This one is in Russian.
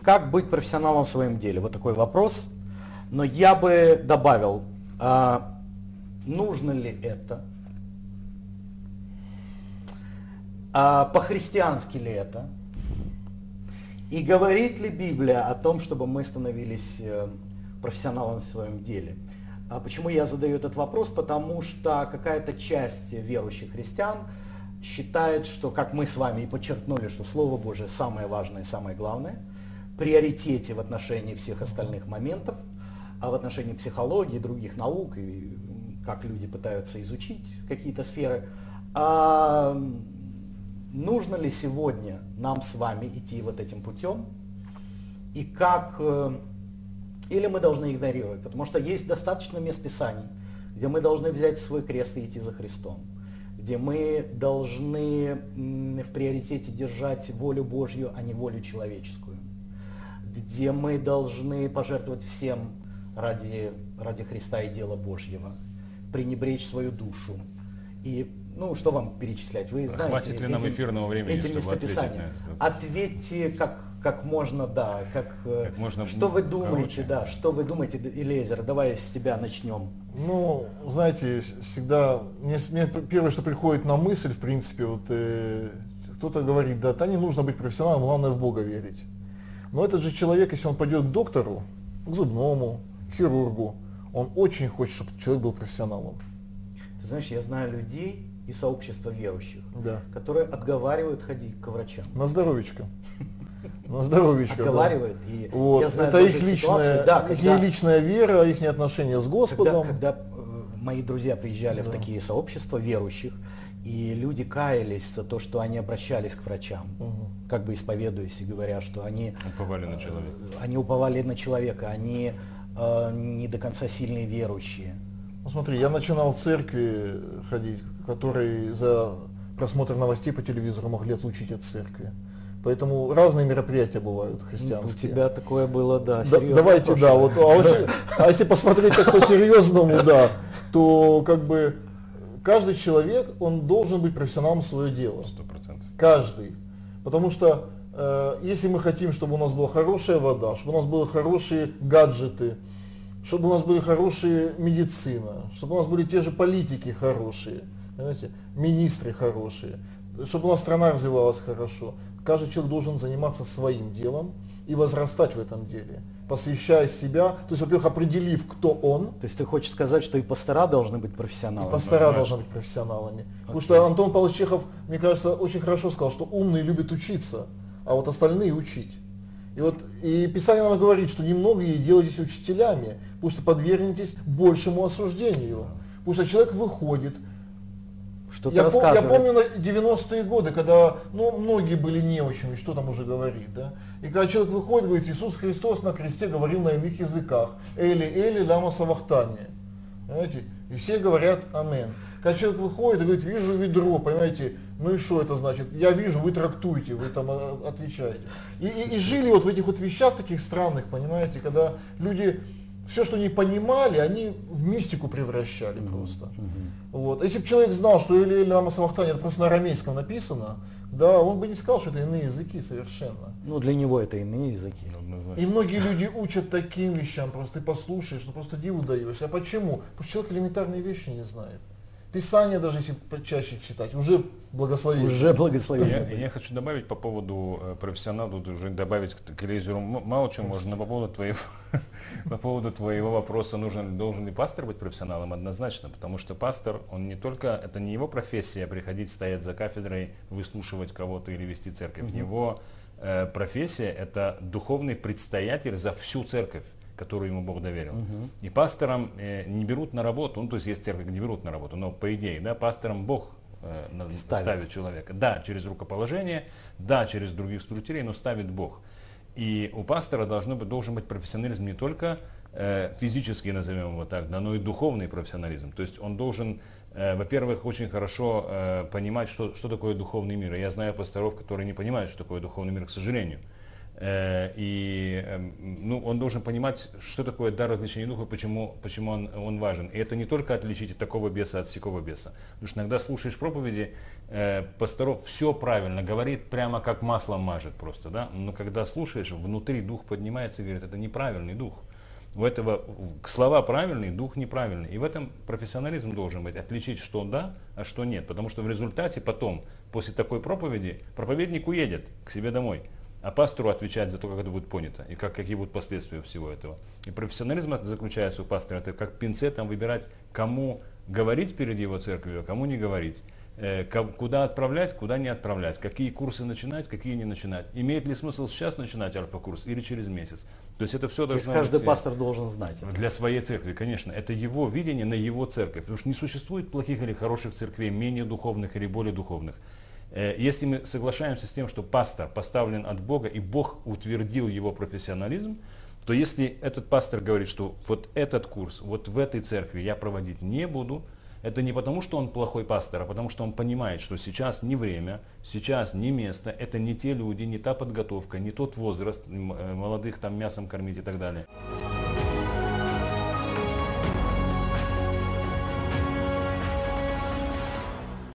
как быть профессионалом в своем деле? Вот такой вопрос. Но я бы добавил, нужно ли это? По-христиански ли это? И говорит ли Библия о том, чтобы мы становились профессионалом в своем деле? Почему я задаю этот вопрос? Потому что какая-то часть верующих христиан считает, что, как мы с вами и подчеркнули, что Слово Божие самое важное и самое главное, в приоритете в отношении всех остальных моментов, а в отношении психологии, других наук, и как люди пытаются изучить какие-то сферы, нужно ли сегодня нам с вами идти вот этим путем, и как, или мы должны игнорировать, потому что есть достаточно мест Писаний, где мы должны взять свой крест и идти за Христом, где мы должны в приоритете держать волю Божью, а не волю человеческую, где мы должны пожертвовать всем ради Христа и дела Божьего, пренебречь свою душу. И, ну, что вам перечислять? Вы знаете, хватит ли нам эфирного времени, эти чтобы ответить на это? Ответьте как можно, да, как можно что вы думаете, короче. Да, что вы думаете, Элиэзер, давай с тебя начнем. Ну, знаете, всегда, мне первое, что приходит на мысль, в принципе, вот кто-то говорит, да не нужно быть профессионалом, главное в Бога верить. Но этот же человек, если он пойдет к доктору, к зубному, к хирургу, он очень хочет, чтобы человек был профессионалом. Ты знаешь, я знаю людей из сообщества верующих, Да. которые отговаривают ходить к врачам. На здоровечко. На здоровечко. Отговаривают. Да. И Вот. я знаю Это тоже их ситуацию, личная, да, их когда, личная вера, их отношения с Господом. когда мои друзья приезжали в такие сообщества верующих, и люди каялись за то, что они обращались к врачам, как бы исповедуясь и говоря, что они Уповали на человека. Они уповали на человека, они не до конца сильные верующие. Ну смотри, я начинал в церкви ходить, которые за просмотр новостей по телевизору могли отлучить от церкви. Поэтому разные мероприятия бывают христианские. У тебя такое было, да, Да, серьезно. давайте, да, вот, а если посмотреть так по-серьезному, да, то как бы каждый человек, он должен быть профессионалом в свое дело. 100%. Каждый. Потому что если мы хотим, чтобы у нас была хорошая вода, чтобы у нас были хорошие гаджеты, чтобы у нас были хорошие медицина, чтобы у нас были те же политики хорошие, понимаете, министры хорошие, чтобы у нас страна развивалась хорошо. Каждый человек должен заниматься своим делом и возрастать в этом деле, посвящая себя, то есть, во-первых, определив, кто он. То есть ты хочешь сказать, что и пастора должны быть профессионалами? И пастора должны быть профессионалами. Потому что Антон Павлович Чехов, мне кажется, очень хорошо сказал, что умные любят учиться, а вот остальные учить. И Писание нам говорит, что немногие делайтесь учителями, потому что подвергнетесь большему осуждению. Потому что человек выходит. Я помню на 90-е годы, когда многие были неучими, что там уже говорить, да? И когда человек выходит, говорит, Иисус Христос на кресте говорил на иных языках. Эли, Эли, лама савахтани. Понимаете? И все говорят амин. Когда человек выходит и говорит, вижу ведро, понимаете, ну и что это значит? Я вижу, вы трактуете, вы там отвечаете. И жили вот в этих вот вещах таких странных, понимаете, когда люди все, что не понимали, они в мистику превращали просто. Вот. Если бы человек знал, что Эли лама савахтани это просто на арамейском написано, да, он бы не сказал, что это иные языки совершенно. Ну, для него это иные языки. И многие люди учат таким вещам, просто ты послушаешь, ну просто диву даешься. А почему? Потому что человек элементарные вещи не знает. Писание даже если чаще читать, уже благословение. Уже благословение. Я хочу добавить по поводу профессионала, тут уже добавить к Элиэзеру мало чего можно, но по поводу твоего вопроса, должен ли пастор быть профессионалом, однозначно, потому что пастор, он не только, это не его профессия приходить, стоять за кафедрой, выслушивать кого-то или вести церковь. Его профессия это духовный предстоятель за всю церковь, которую ему Бог доверил. И пастором не берут на работу, ну то есть есть церковь, где не берут на работу, но по идее, да, пастором Бог ставит человека. Да, через рукоположение, да, через других служителей, но ставит Бог. И у пастора должен быть профессионализм не только физический, назовем его так, да, но и духовный профессионализм. То есть он должен, во-первых, очень хорошо понимать, что такое духовный мир. И я знаю пасторов, которые не понимают, что такое духовный мир, к сожалению. Ну, он должен понимать, что такое дар развлечения духа, почему он важен. И это не только отличить такого беса от сякого беса. Потому что иногда слушаешь проповеди, пасторов все правильно, говорит прямо как маслом мажет просто, да? Но когда слушаешь, внутри дух поднимается и говорит, это неправильный дух. У этого слова правильные, дух неправильный. И в этом профессионализм должен быть, отличить, что да, а что нет. Потому что в результате потом, после такой проповеди, проповедник уедет к себе домой. А пастору отвечать за то, как это будет понято и какие будут последствия всего этого. И профессионализм заключается у пастора, это как пинцетом выбирать, кому говорить перед его церковью, а кому не говорить. Куда отправлять, куда не отправлять, какие курсы начинать, какие не начинать. Имеет ли смысл сейчас начинать альфа-курс или через месяц? То есть это все должно быть... Каждый пастор должен знать. Для своей церкви, конечно. Это его видение на его церковь. Потому что не существует плохих или хороших церквей, менее духовных или более духовных. Если мы соглашаемся с тем, что пастор поставлен от Бога и Бог утвердил его профессионализм, то если этот пастор говорит, что вот этот курс, вот в этой церкви я проводить не буду, это не потому, что он плохой пастор, а потому, что он понимает, что сейчас не время, сейчас не место, это не те люди, не та подготовка, не тот возраст, молодых там мясом кормить и так далее.